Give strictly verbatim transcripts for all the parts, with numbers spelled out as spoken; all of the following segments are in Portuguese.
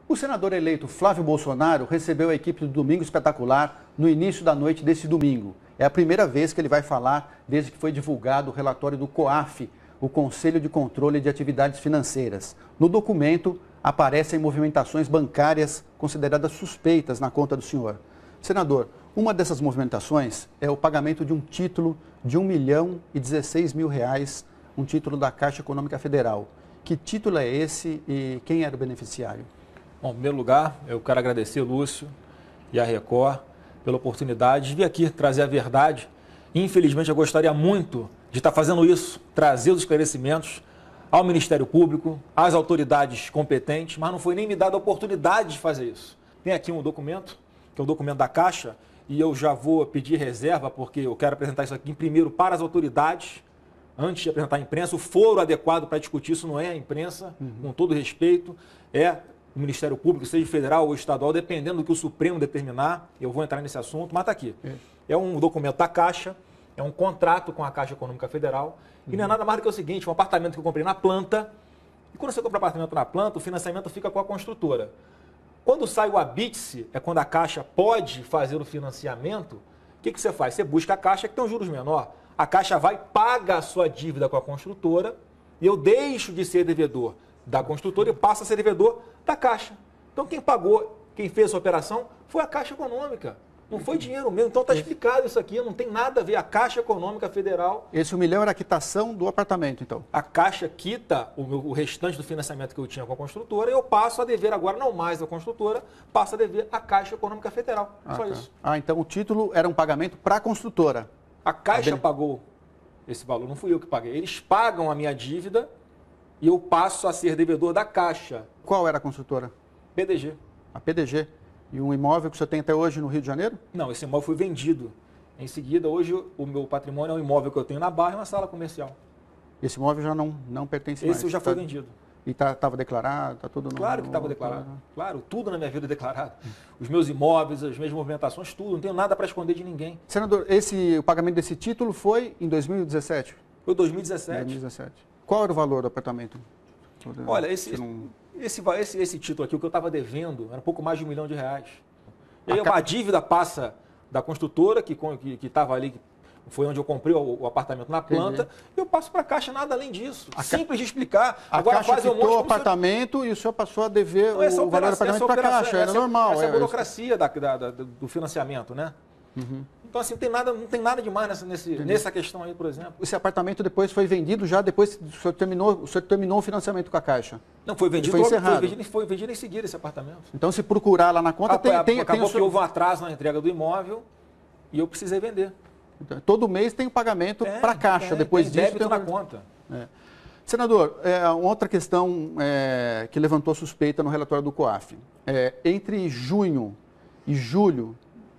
O senador eleito Flávio Bolsonaro recebeu a equipe do Domingo Espetacular no início da noite desse domingo. É a primeira vez que ele vai falar desde que foi divulgado o relatório do COAF, o Conselho de Controle de Atividades Financeiras. No documento aparecem movimentações bancárias consideradas suspeitas na conta do senhor. Senador, uma dessas movimentações é o pagamento de um título de um milhão e dezesseis mil reais, um título da Caixa Econômica Federal. Que título é esse e quem era o beneficiário? Bom, em primeiro lugar, eu quero agradecer, Lúcio, e a Record pela oportunidade de vir aqui trazer a verdade. Infelizmente, eu gostaria muito de estar fazendo isso, trazer os esclarecimentos ao Ministério Público, às autoridades competentes, mas não foi nem me dada a oportunidade de fazer isso. Tem aqui um documento, que é o documento da Caixa, e eu já vou pedir reserva, porque eu quero apresentar isso aqui primeiro para as autoridades, antes de apresentar à imprensa. O foro adequado para discutir isso não é a imprensa, uhum. com todo respeito, é o Ministério Público, seja federal ou estadual, dependendo do que o Supremo determinar, eu vou entrar nesse assunto, mas está aqui. É. é um documento da Caixa, é um contrato com a Caixa Econômica Federal, uhum. e não é nada mais do que o seguinte, um apartamento que eu comprei na planta, e quando você compra apartamento na planta, o financiamento fica com a construtora. Quando sai o habite-se, é quando a Caixa pode fazer o financiamento, o que, que você faz? Você busca a Caixa que tem um juros menor, a Caixa vai, paga a sua dívida com a construtora, e eu deixo de ser devedor da construtora e passa a ser devedor da Caixa. Então quem pagou, quem fez essa operação foi a Caixa Econômica. Não foi dinheiro meu. Então está explicado isso aqui, não tem nada a ver. A Caixa Econômica Federal... Esse um milhão era a quitação do apartamento, então? A Caixa quita o, meu, o restante do financiamento que eu tinha com a construtora e eu passo a dever agora, não mais a construtora, passo a dever a Caixa Econômica Federal. Ah, Só tá. isso. Ah, então o título era um pagamento para a construtora. A Caixa pagou esse valor, não fui eu que paguei. Eles pagam a minha dívida e eu passo a ser devedor da Caixa. Qual era a construtora? P D G. A P D G. E um imóvel que você tem até hoje no Rio de Janeiro? Não, esse imóvel foi vendido. Em seguida, hoje, o meu patrimônio é um imóvel que eu tenho na Barra e uma sala comercial. Esse imóvel já não, não pertence mais? Esse já foi tá... vendido. E estava tá, declarado? Está tudo no... Claro que estava declarado. Claro, tudo na minha vida é declarado. Os meus imóveis, as minhas movimentações, tudo. Não tenho nada para esconder de ninguém. Senador, esse, o pagamento desse título foi em dois mil e dezessete? Foi dois mil e dezessete. dois mil e dezessete. Qual era o valor do apartamento? Olha, esse, não... esse, esse, esse título aqui, o que eu estava devendo, era um pouco mais de um milhão de reais. E aí a, a dívida passa da construtora, que estava ali, foi onde eu comprei o, o apartamento na planta, entendi. E eu passo para a Caixa, nada além disso. A Simples de explicar. A Agora Caixa quitou um o apartamento senhor... e o senhor passou a dever então, o valor do apartamento para a Caixa, era essa, normal. Essa é a é, burocracia da, da, da, do financiamento, né? Uhum. Então, assim, não tem nada, não tem nada demais nessa, nesse, nessa questão aí, por exemplo. Esse apartamento depois foi vendido já, depois que o senhor terminou, o senhor terminou o financiamento com a Caixa? Não, foi vendido, foi, encerrado. Foi vendido, foi vendido em seguida esse apartamento. Então, se procurar lá na conta, ah, tem, tem, tem... Acabou tem que houve um atraso na entrega do imóvel e eu precisei vender. Então, todo mês tem o pagamento para a Caixa, tem, depois tem disso... débito tem na conta. É. Senador, é, outra questão é, que levantou suspeita no relatório do COAF. É, entre junho e julho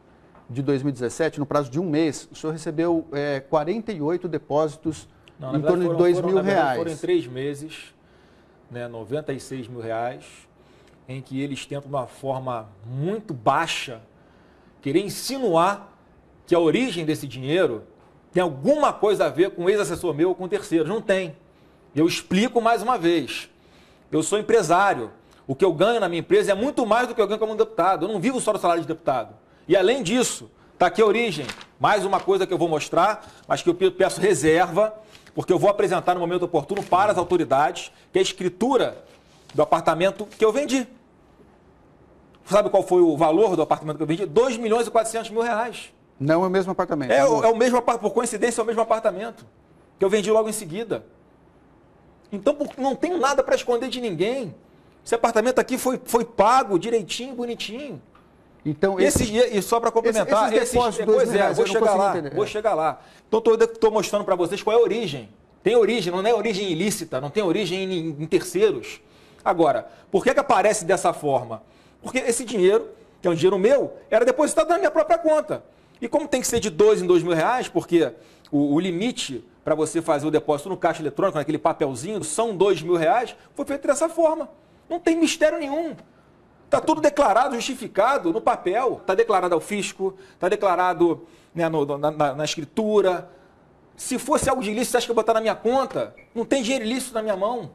de dois mil e dezessete, no prazo de um mês, o senhor recebeu é, quarenta e oito depósitos Não, em torno foram, de dois foram, mil reais. Foram em três meses, né, noventa e seis mil reais, em que eles tentam, de uma forma muito baixa, querer insinuar que a origem desse dinheiro tem alguma coisa a ver com um ex-assessor meu ou com terceiros. Não tem. Eu explico mais uma vez. Eu sou empresário. O que eu ganho na minha empresa é muito mais do que eu ganho como deputado. Eu não vivo só do salário de deputado. E além disso, está aqui a origem. Mais uma coisa que eu vou mostrar, mas que eu peço reserva, porque eu vou apresentar no momento oportuno para as autoridades, que é a escritura do apartamento que eu vendi. Sabe qual foi o valor do apartamento que eu vendi? dois milhões e quatrocentos mil reais. Não é o mesmo apartamento. É, é o mesmo, por coincidência, é o mesmo apartamento que eu vendi logo em seguida. Então, não tenho nada para esconder de ninguém. Esse apartamento aqui foi, foi pago direitinho, bonitinho. Então, esse, esse, e só para complementar, esses depósitos, esses, pois é, vou chegar lá, entender. vou chegar lá. Então, estou mostrando para vocês qual é a origem. Tem origem, não é origem ilícita, não tem origem em, em terceiros. Agora, por que que aparece dessa forma? Porque esse dinheiro, que é um dinheiro meu, era depositado na minha própria conta. E como tem que ser de dois em dois mil reais, porque o, o limite para você fazer o depósito no caixa eletrônico, naquele papelzinho, são dois mil reais, foi feito dessa forma. Não tem mistério nenhum. Está tudo declarado, justificado no papel. Está declarado ao fisco, está declarado, né, no, na, na, na escritura. Se fosse algo de ilícito, você acha que eu vou botar na minha conta? Não tem dinheiro ilícito na minha mão.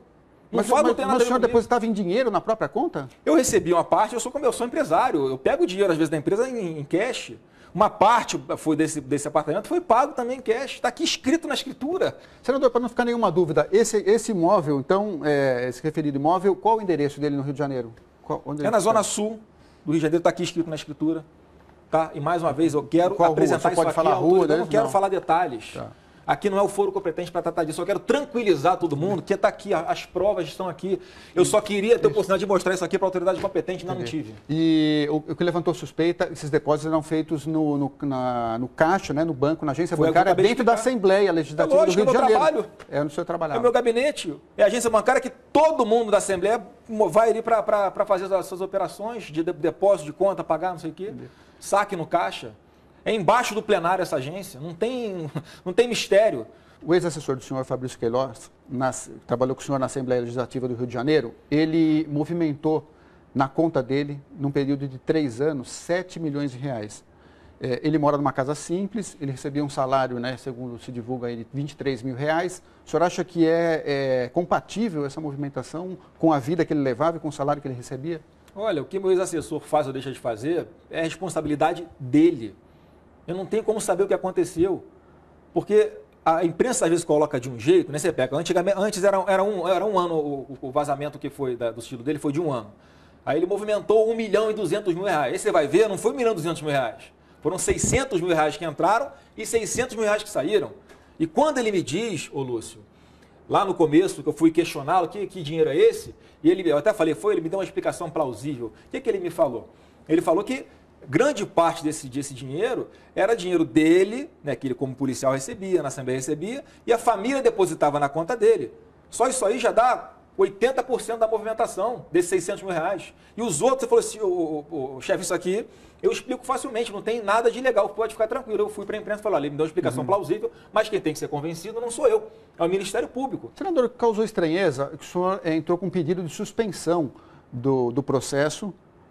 Não Mas, fala, mas, não tem mas nada o senhor depositava em dinheiro na própria conta? Eu recebi uma parte, eu sou como eu sou empresário, eu pego o dinheiro às vezes da empresa em, em cash. Uma parte foi desse, desse apartamento foi pago também em cash. Está aqui escrito na escritura. Senador, para não ficar nenhuma dúvida, esse, esse imóvel, então, é, esse referido imóvel, qual o endereço dele no Rio de Janeiro? Qual, onde é na zona sul do Rio de Janeiro, está aqui escrito na escritura. Tá? E mais uma vez, eu quero qual apresentar rua? isso pode aqui. Falar à rua, eu não quero não. falar detalhes. Tá. Aqui não é o foro competente para tratar disso. Eu quero tranquilizar todo mundo que está aqui, as provas estão aqui. Eu só queria ter a oportunidade de mostrar isso aqui para a autoridade competente, ainda não tive. E o, o que levantou suspeita, esses depósitos eram feitos no, no, na, no caixa, né, no banco, na agência Foi bancária, de dentro da Assembleia Legislativa é lógico, do Rio de Janeiro. Trabalho. É onde o senhor trabalhava. É o meu gabinete. É a agência bancária que todo mundo da Assembleia vai ali para fazer as suas operações de depósito de conta, pagar, não sei o quê. Saque no caixa. É embaixo do plenário essa agência. Não tem, não tem mistério. O ex-assessor do senhor, Fabrício Queiroz, nas, trabalhou com o senhor na Assembleia Legislativa do Rio de Janeiro, ele movimentou na conta dele, num período de três anos, sete milhões de reais. É, ele mora numa casa simples, ele recebia um salário, né, segundo se divulga, de vinte e três mil reais. O senhor acha que é, é compatível essa movimentação com a vida que ele levava e com o salário que ele recebia? Olha, o que meu ex-assessor faz ou deixa de fazer é responsabilidade dele. Eu não tenho como saber o que aconteceu, porque a imprensa às vezes coloca de um jeito, né? Você pega, antigamente, antes era, era, um, era um ano, o, o vazamento que foi da, do estilo dele foi de um ano. Aí ele movimentou um milhão e duzentos mil reais. Aí você vai ver, não foi um milhão e duzentos mil reais. Foram seiscentos mil reais que entraram e seiscentos mil reais que saíram. E quando ele me diz, ô Lúcio, lá no começo, que eu fui questioná-lo, que, que dinheiro é esse? E ele, eu até falei, foi, ele me deu uma explicação plausível. O que, que ele me falou? Ele falou que grande parte desse, desse dinheiro era dinheiro dele, né, que ele como policial recebia, na Assembleia recebia, e a família depositava na conta dele. Só isso aí já dá oitenta por cento da movimentação desses seiscentos mil reais. E os outros, você falou assim, o, o, o chefe, isso aqui eu explico facilmente, não tem nada de ilegal, pode ficar tranquilo. Eu fui para a imprensa e falei, olha, ele me deu uma explicação uhum. plausível, mas quem tem que ser convencido não sou eu, é o Ministério Público. Senador, causou estranheza que o senhor entrou com um pedido de suspensão do, do processo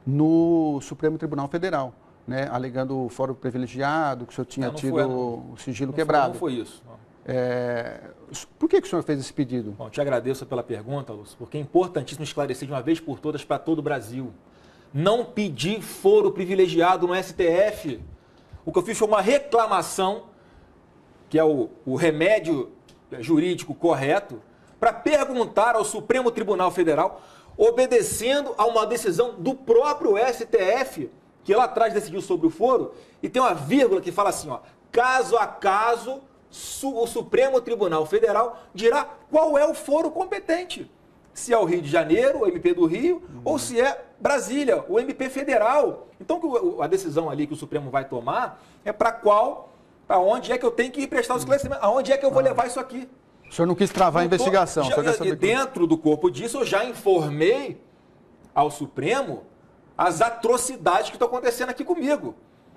no Supremo Tribunal Federal, né, alegando o fórum privilegiado, que o senhor tinha não, não tido foi, o sigilo não quebrado. Foi, não foi isso. Não. É, por que, que o senhor fez esse pedido? Bom, te agradeço pela pergunta, Lúcio, porque é importantíssimo esclarecer de uma vez por todas para todo o Brasil. Não pedi foro privilegiado no S T F. O que eu fiz foi uma reclamação, que é o, o remédio jurídico correto, para perguntar ao Supremo Tribunal Federal, obedecendo a uma decisão do próprio S T F, que lá atrás decidiu sobre o foro, e tem uma vírgula que fala assim, ó, caso a caso, o Supremo Tribunal Federal dirá qual é o foro competente. Se é o Rio de Janeiro, o M P do Rio, uhum. ou se é Brasília, o M P federal. Então, a decisão ali que o Supremo vai tomar é para qual, para onde é que eu tenho que ir prestar os esclarecimentos, aonde é que eu vou ah. levar isso aqui. O senhor não quis travar a investigação. Já, e dentro do corpo disso, eu já informei ao Supremo as atrocidades que estão acontecendo aqui comigo.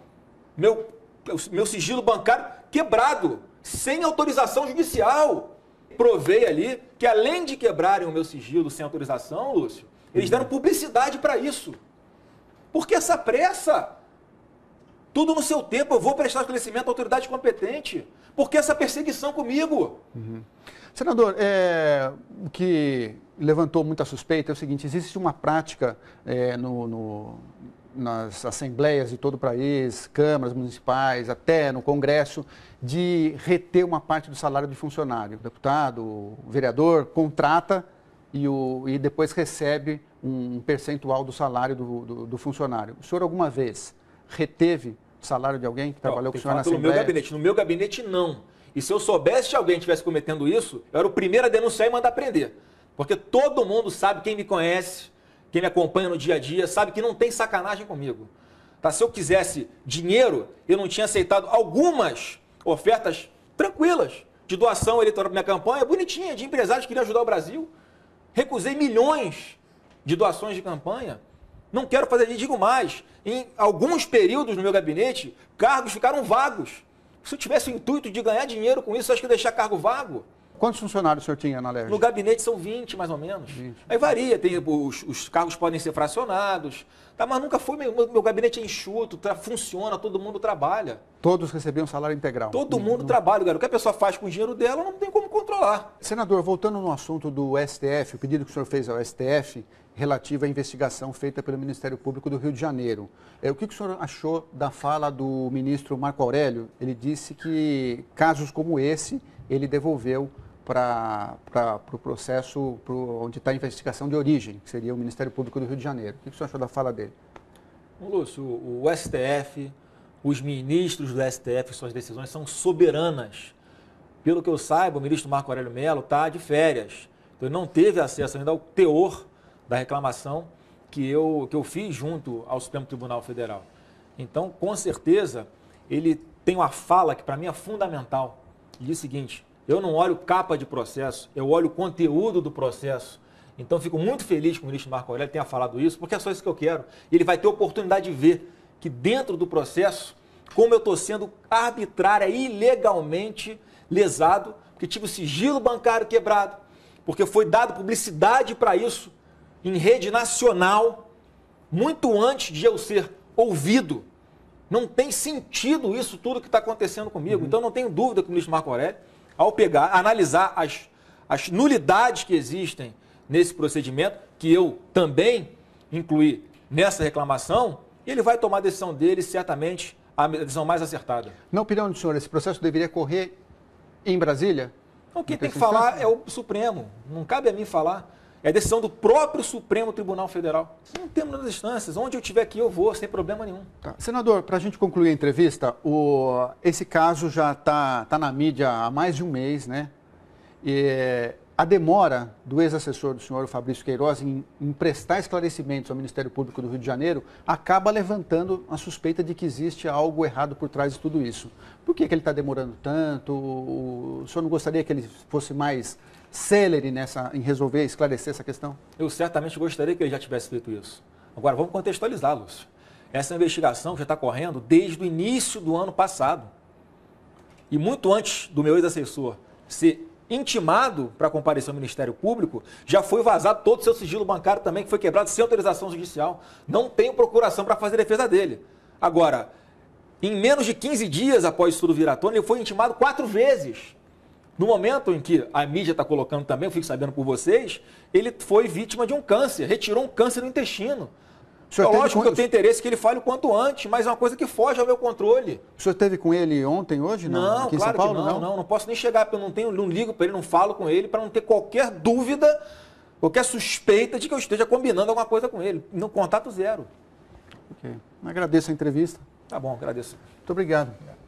Meu, meu sigilo bancário quebrado, sem autorização judicial. Provei ali que, além de quebrarem o meu sigilo sem autorização, Lúcio, eles deram publicidade para isso. Por que essa pressa? Tudo no seu tempo, eu vou prestar esclarecimento à autoridade competente. Por que essa perseguição comigo? Uhum. Senador, é, o que levantou muita suspeita é o seguinte, existe uma prática é, no, no, nas assembleias de todo o país, câmaras municipais, até no Congresso, de reter uma parte do salário de funcionário. O deputado, o vereador, contrata e, o, e depois recebe um percentual do salário do, do, do funcionário. O senhor alguma vez reteve o salário de alguém que trabalhou não, com o senhor na Assembleia? No meu gabinete. No meu gabinete, não. E se eu soubesse que alguém estivesse cometendo isso, eu era o primeiro a denunciar e mandar prender. Porque todo mundo sabe, quem me conhece, quem me acompanha no dia a dia, sabe que não tem sacanagem comigo. Tá? Se eu quisesse dinheiro, eu não tinha aceitado algumas ofertas tranquilas de doação eleitoral para minha campanha, bonitinha, de empresários que queriam ajudar o Brasil. Recusei milhões de doações de campanha. Não quero fazer, digo mais, em alguns períodos no meu gabinete, cargos ficaram vagos. Se eu tivesse o intuito de ganhar dinheiro com isso, eu acho que eu ia deixar cargo vago. Quantos funcionários o senhor tinha na L E R J? No gabinete são vinte, mais ou menos. vinte. Aí varia, tem, os, os cargos podem ser fracionados, tá? Mas nunca foi, meu, meu gabinete é enxuto, tá, funciona, todo mundo trabalha. Todos recebiam salário integral. Todo mundo trabalha, cara. O que a pessoa faz com o dinheiro dela não tem como controlar. Senador, voltando no assunto do S T F, o pedido que o senhor fez ao S T F relativo à investigação feita pelo Ministério Público do Rio de Janeiro. É, o que o senhor achou da fala do ministro Marco Aurélio? Ele disse que casos como esse ele devolveu para o pro processo pro, onde está a investigação de origem, que seria o Ministério Público do Rio de Janeiro. O que o senhor achou da fala dele? Lúcio, o, o S T F, os ministros do S T F, suas decisões são soberanas. Pelo que eu saiba, o ministro Marco Aurélio Mello está de férias. Então, ele não teve acesso ainda ao teor da reclamação que eu, que eu fiz junto ao Supremo Tribunal Federal. Então, com certeza, ele tem uma fala que para mim é fundamental. Ele diz o seguinte: eu não olho capa de processo, eu olho o conteúdo do processo. Então, fico muito feliz que o ministro Marco Aurélio tenha falado isso, porque é só isso que eu quero. E ele vai ter oportunidade de ver que dentro do processo, como eu estou sendo arbitrária e ilegalmente lesado, porque tive o sigilo bancário quebrado, porque foi dado publicidade para isso em rede nacional, muito antes de eu ser ouvido. Não tem sentido isso tudo que está acontecendo comigo. Uhum. Então, não tenho dúvida que o ministro Marco Aurélio, ao pegar, analisar as, as nulidades que existem nesse procedimento, que eu também incluí nessa reclamação, ele vai tomar a decisão dele, certamente a decisão mais acertada. Na opinião do senhor, esse processo deveria correr em Brasília? Não, quem tem que falar é o Supremo. Não cabe a mim falar. É a decisão do próprio Supremo Tribunal Federal. Não temos nas instâncias. Onde eu estiver aqui, eu vou, sem problema nenhum. Tá. Senador, para a gente concluir a entrevista, o, esse caso já está tá na mídia há mais de um mês, né? E a demora do ex-assessor do senhor Fabrício Queiroz em, em prestar esclarecimentos ao Ministério Público do Rio de Janeiro acaba levantando a suspeita de que existe algo errado por trás de tudo isso. Por que, que ele está demorando tanto? O, o senhor não gostaria que ele fosse mais célere nessa, em resolver, esclarecer essa questão? Eu certamente gostaria que ele já tivesse feito isso. Agora, vamos contextualizar, Lúcio. Essa investigação já está correndo desde o início do ano passado. E muito antes do meu ex-assessor ser intimado para comparecer ao Ministério Público, já foi vazado todo o seu sigilo bancário também, que foi quebrado sem autorização judicial. Não tenho procuração para fazer defesa dele. Agora, em menos de quinze dias após isso tudo vir à tona, ele foi intimado quatro vezes. No momento em que a mídia está colocando também, eu fico sabendo por vocês, ele foi vítima de um câncer, retirou um câncer no intestino. É lógico que eu tenho interesse que ele fale o quanto antes, mas é uma coisa que foge ao meu controle. O senhor esteve com ele ontem, hoje? Não, não aqui em claro São Paulo, que não, não, não, não posso nem chegar, porque eu não, tenho, não ligo para ele, não falo com ele, para não ter qualquer dúvida, qualquer suspeita de que eu esteja combinando alguma coisa com ele. No contato zero. Ok. Agradeço a entrevista. Tá bom, agradeço. Muito obrigado.